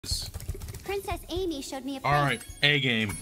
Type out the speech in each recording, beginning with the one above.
Princess Amy showed me a place. All right, A game.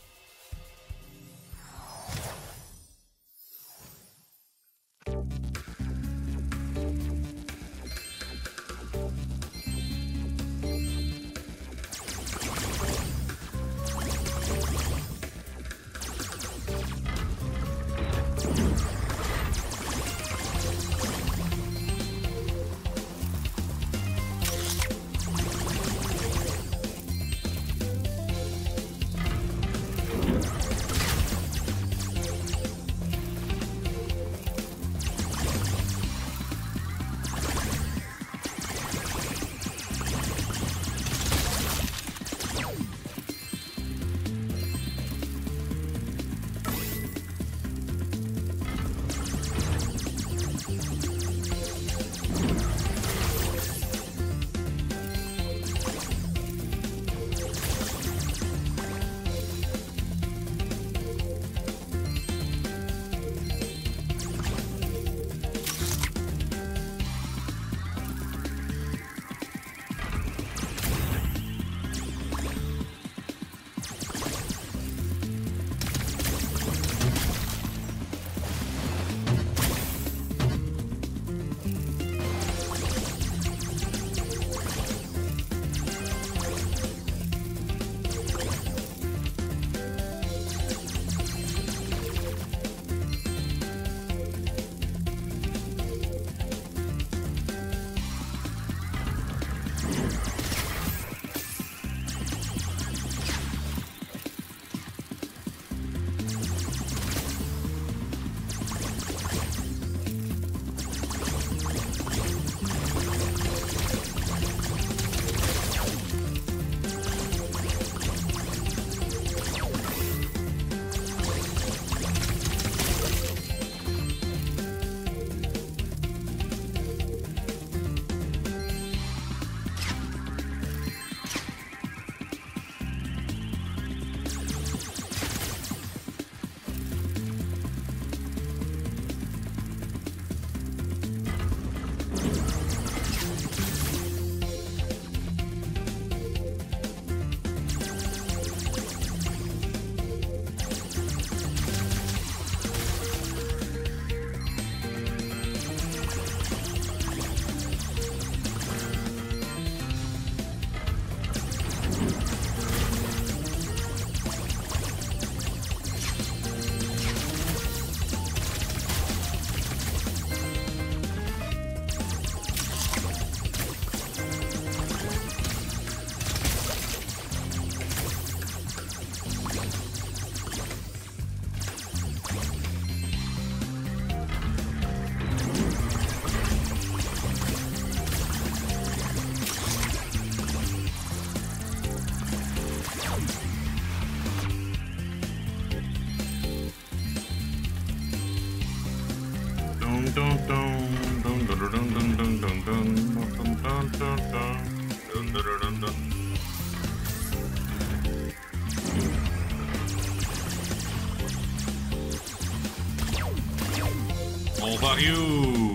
All about you.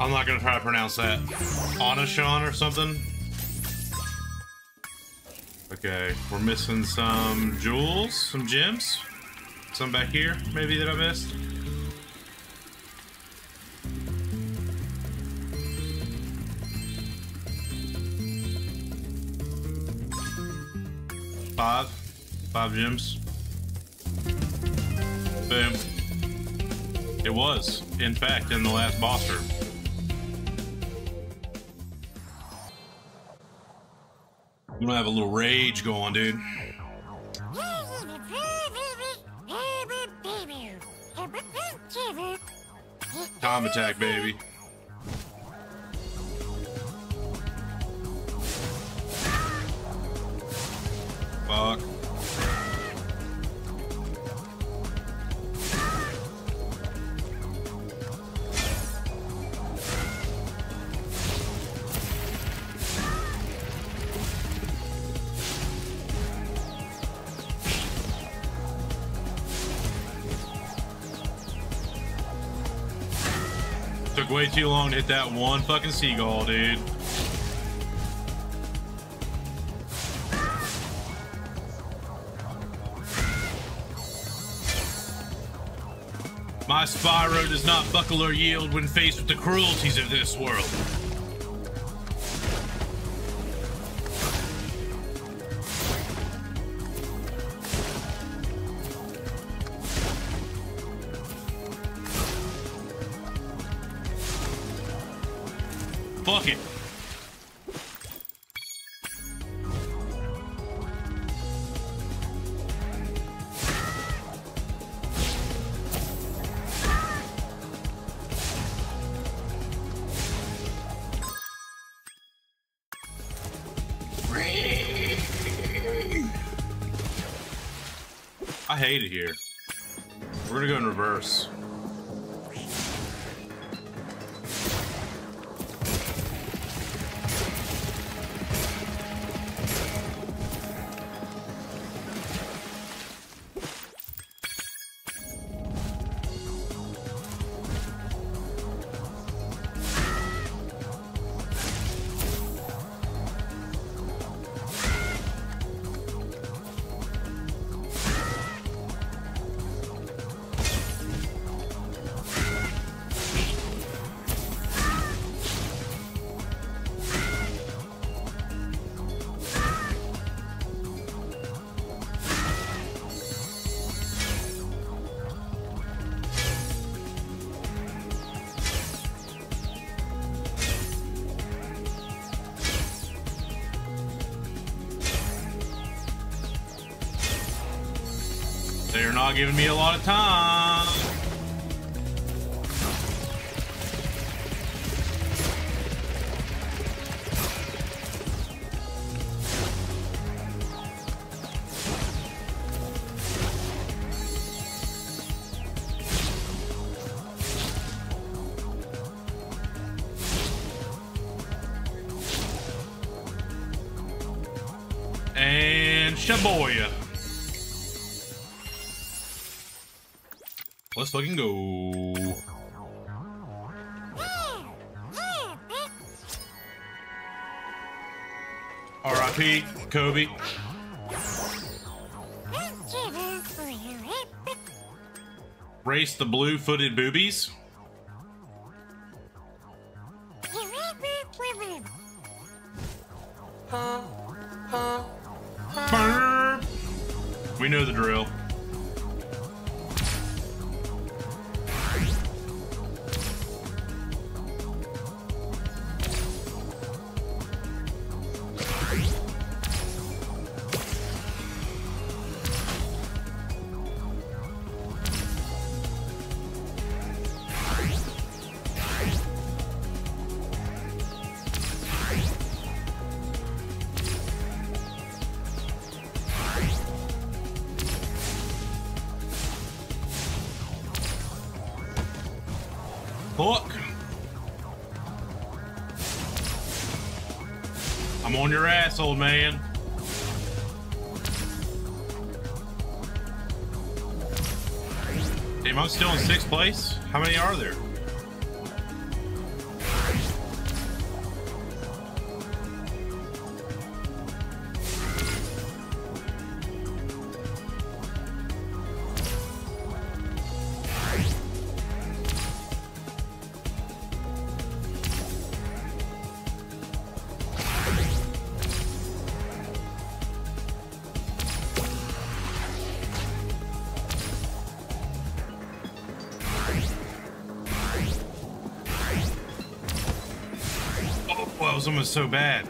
I'm not gonna try to pronounce that. Anashan or something? Okay, we're missing some jewels, some gems. Some back here, maybe, that I missed. Five gems. Boom. It was, in fact, in the last boss room. I'm gonna have a little rage going, dude. Time attack, baby. Fuck. Took way too long to hit that one fucking seagull, dude. My Spyro does not buckle or yield when faced with the cruelties of this world. Fuck it. I hate it here. We're gonna go in reverse. They're not giving me a lot of time. And shaboya. Let's fucking go. R.I.P. Kobe. Race the blue-footed boobies. We know the drill. Fuck. I'm on your ass, old man. Damn, I'm still in 6th place? How many are there? it was almost so bad.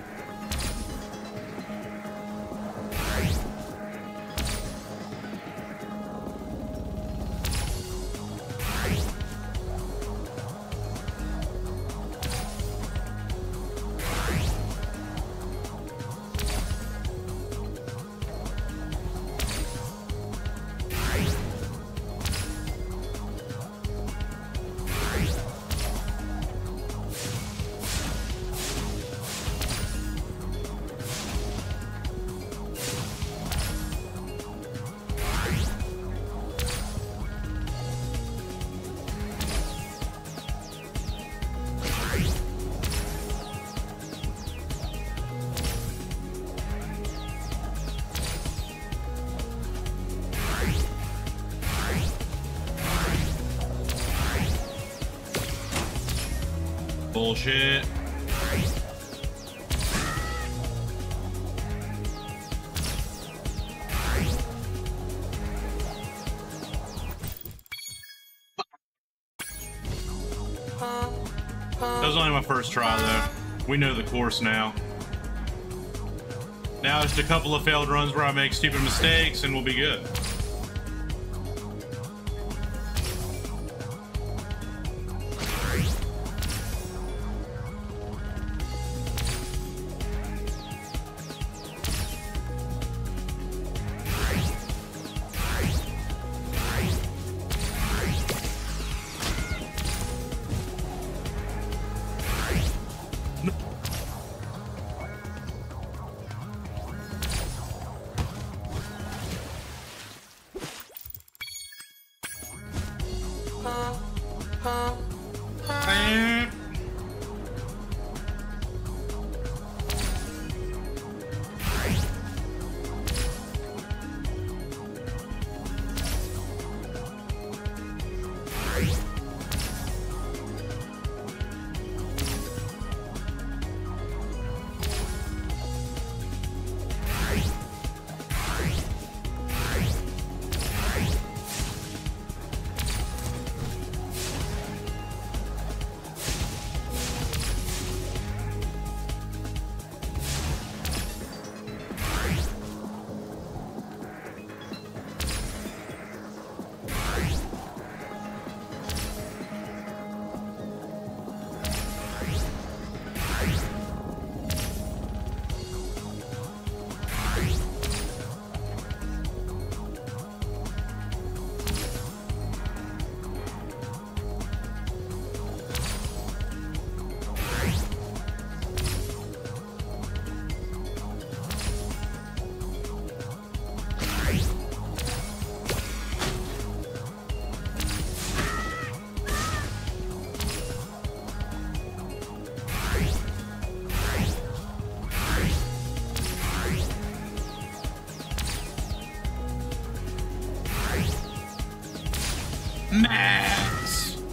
Bullshit. That was only my first try, though. We know the course now. Now just a couple of failed runs where I make stupid mistakes, and we'll be good. Max!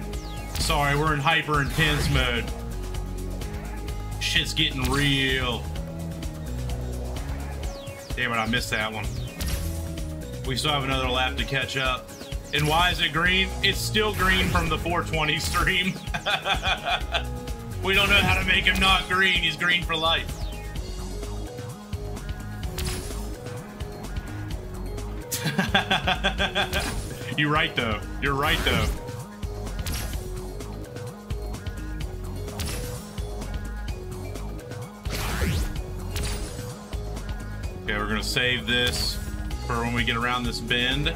Sorry, we're in hyper intense mode. Shit's getting real. Damn it, I missed that one. We still have another lap to catch up. And why is it green? It's still green from the 420 stream. We don't know how to make him not green. He's green for life. You're right, though. You're right, though. Okay, we're gonna save this for when we get around this bend.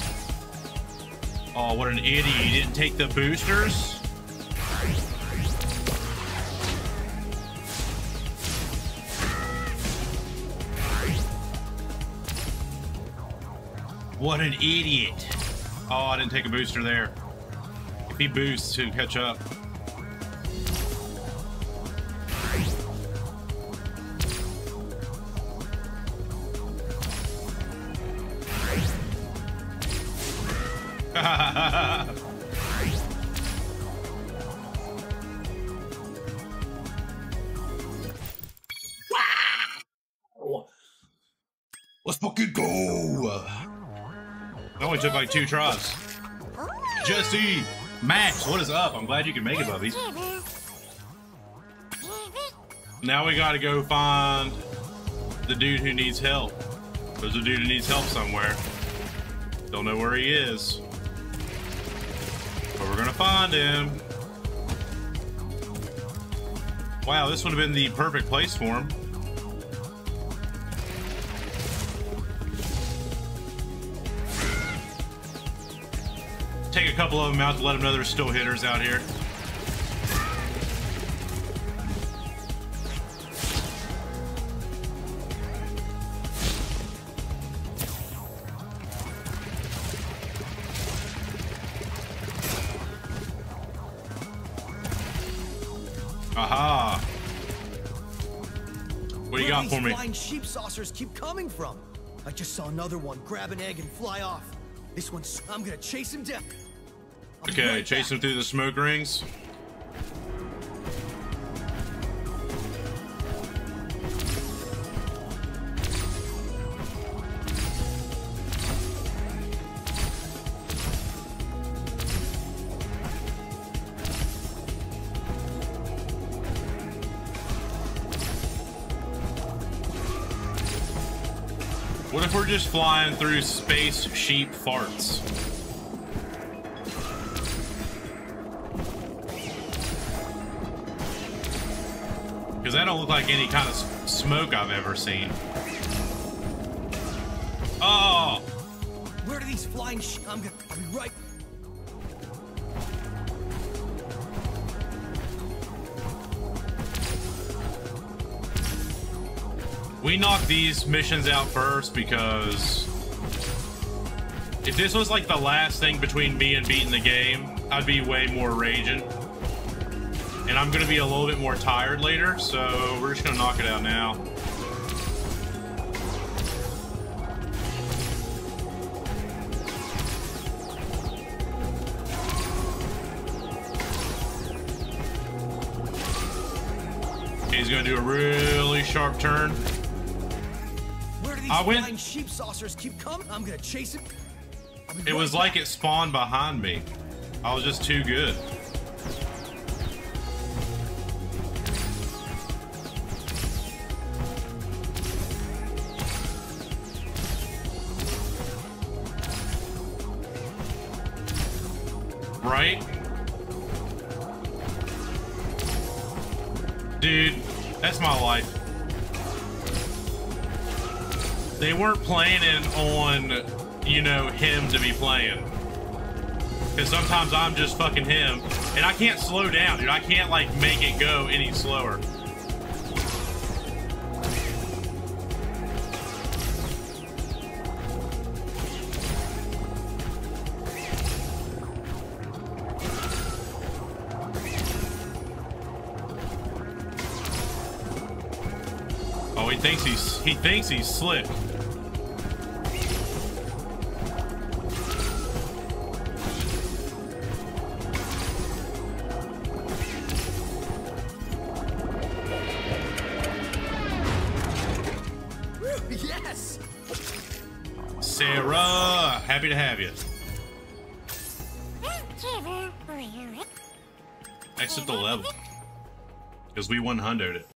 Oh, what an idiot. He didn't take the boosters. What an idiot. Oh, I didn't take a booster there. If he boosts, he'll catch up. Wow. Let's fucking go. It only took like 2 tries. Jesse! Max, what is up? I'm glad you can make it, Bubby. Now we gotta go find the dude who needs help. There's a dude who needs help somewhere. Don't know where he is. But we're gonna find him. Wow, this would have been the perfect place for him. Take a couple of them out to let them know there's still hitters out here. Aha! What do you got for me? Flying sheep saucers keep coming from. I just saw another one grab an egg and fly off. This one's. I'm gonna chase him down. Okay, chase him through the smoke rings. What if we're just flying through space sheep farts? Because that don't look like any kind of smoke I've ever seen. Oh! Where do these flying I'll be right. We knock these missions out first because if this was like the last thing between me and beating the game, I'd be way more raging. And I'm gonna be a little bit more tired later, so we're just gonna knock it out now. Okay, he's gonna do a really sharp turn. Where do these flying sheep saucers keep coming? I'm gonna chase it. It was like it spawned behind me. I was just too good. Right? Dude, that's my life. They weren't planning on, you know, him to be playing. Because sometimes I'm just fucking him. And I can't slow down, dude. I can't, like, make it go any slower. Oh, he thinks he's slick. Yes. Sarah, happy to have you. Exit the level. Because we 100'd it.